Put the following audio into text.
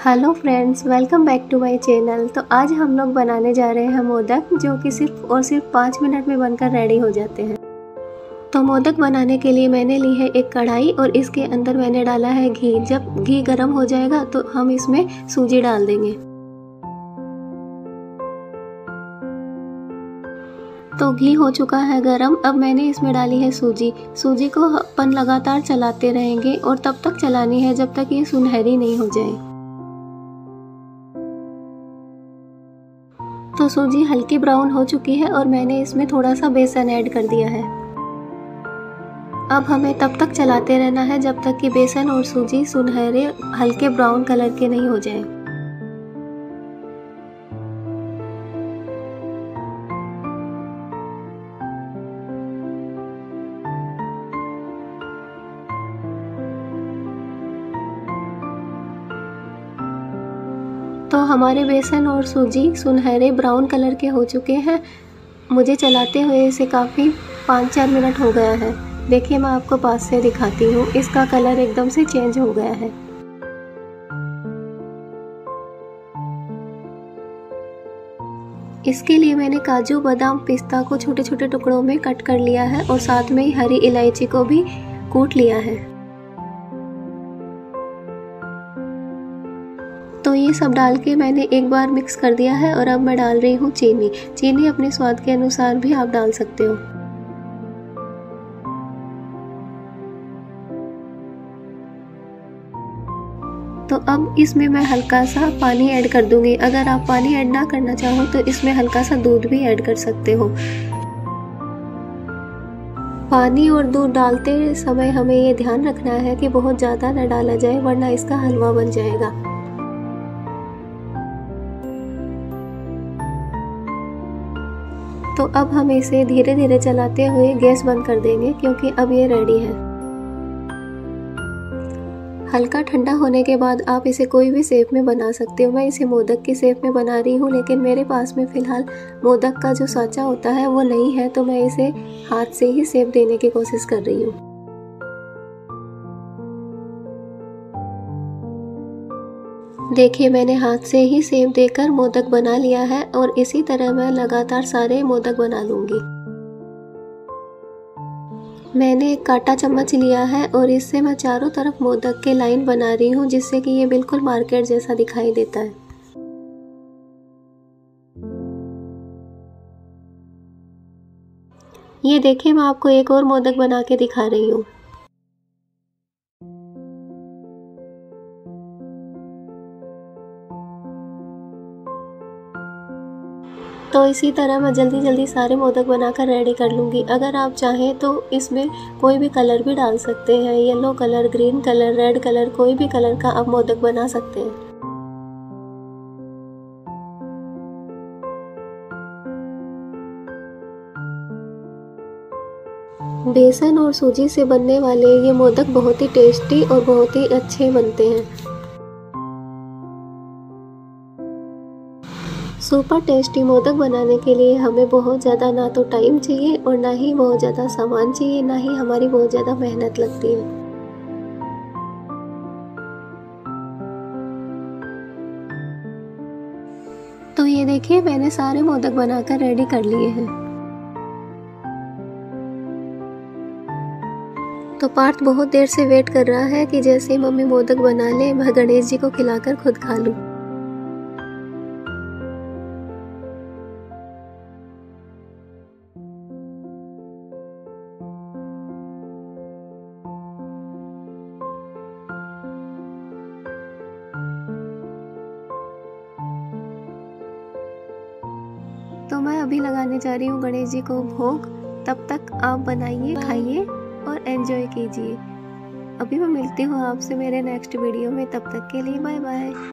Hello friends, welcome back to my channel. तो आज हम लोग बनाने जा रहे हैं मोदक, जो कि सिर्फ 5 मिनट में बनकर रेडी हो जाते हैं। तो मोदक बनाने के लिए मैंने ली है एक कढ़ाई और इसके अंदर मैंने डाला है घी। जब घी गर्म हो जाएगा तो हम इसमें सूजी डाल देंगे। तो घी हो चुका है गरम। अब मैंने इसमें डाली है सूजी। सूजी को अपन लगातार चलाते रहेंगे और तब तक चलानी है जब तक ये सुनहरी नहीं हो जाए। तो सूजी हल्की ब्राउन हो चुकी है और मैंने इसमें थोड़ा सा बेसन ऐड कर दिया है। अब हमें तब तक चलाते रहना है जब तक कि बेसन और सूजी सुनहरे हल्के ब्राउन कलर के नहीं हो जाए। तो हमारे बेसन और सूजी सुनहरे ब्राउन कलर के हो चुके हैं। मुझे चलाते हुए इसे काफ़ी 5-4 मिनट हो गया है। देखिए, मैं आपको पास से दिखाती हूँ। इसका कलर एकदम से चेंज हो गया है। इसके लिए मैंने काजू, बादाम, पिस्ता को छोटे छोटे टुकड़ों में कट कर लिया है और साथ में ही हरी इलायची को भी कूट लिया है। तो ये सब डाल के मैंने एक बार मिक्स कर दिया है और अब मैं डाल रही हूँ चीनी। चीनी अपने स्वाद के अनुसार भी आप डाल सकते हो। तो अब इसमें मैं हल्का सा पानी ऐड कर दूंगी। अगर आप पानी ऐड ना करना चाहो तो इसमें हल्का सा दूध भी ऐड कर सकते हो। पानी और दूध डालते समय हमें ये ध्यान रखना है कि बहुत ज़्यादा न डाला जाए, वरना इसका हलवा बन जाएगा। तो अब हम इसे धीरे धीरे चलाते हुए गैस बंद कर देंगे, क्योंकि अब ये रेडी है। हल्का ठंडा होने के बाद आप इसे कोई भी शेप में बना सकते हो। मैं इसे मोदक की शेप में बना रही हूँ, लेकिन मेरे पास में फ़िलहाल मोदक का जो साँचा होता है वो नहीं है, तो मैं इसे हाथ से ही शेप देने की कोशिश कर रही हूँ। देखिए, मैंने हाथ से ही शेप देकर मोदक बना लिया है और इसी तरह मैं लगातार सारे मोदक बना लूंगी। मैंने एक कांटा चम्मच लिया है और इससे मैं चारों तरफ मोदक के लाइन बना रही हूँ, जिससे कि ये बिल्कुल मार्केट जैसा दिखाई देता है। ये देखिए, मैं आपको एक और मोदक बना के दिखा रही हूँ। तो इसी तरह मैं जल्दी जल्दी सारे मोदक बनाकर रेडी कर लूँगी। अगर आप चाहें तो इसमें कोई भी कलर भी डाल सकते हैं। Yellow colour, green colour, red colour, कोई भी कलर का आप मोदक बना सकते हैं। बेसन और सूजी से बनने वाले ये मोदक बहुत ही टेस्टी और बहुत ही अच्छे बनते हैं। सुपर टेस्टी मोदक बनाने के लिए हमें बहुत ज़्यादा ना तो टाइम चाहिए और ना ही बहुत ज़्यादा सामान चाहिए, ना ही हमारी बहुत ज़्यादा मेहनत लगती है। तो ये देखिए, मैंने सारे मोदक बनाकर रेडी कर लिए हैं। तो पार्थ बहुत देर से वेट कर रहा है कि जैसे मम्मी मोदक बना ले मैं गणेश जी को खिलाकर खुद खा लूं। तो मैं अभी लगाने जा रही हूँ गणेश जी को भोग। तब तक आप बनाइए, खाइए और एंजॉय कीजिए। अभी मैं मिलती हूँ आपसे मेरे नेक्स्ट वीडियो में। तब तक के लिए बाय बाय।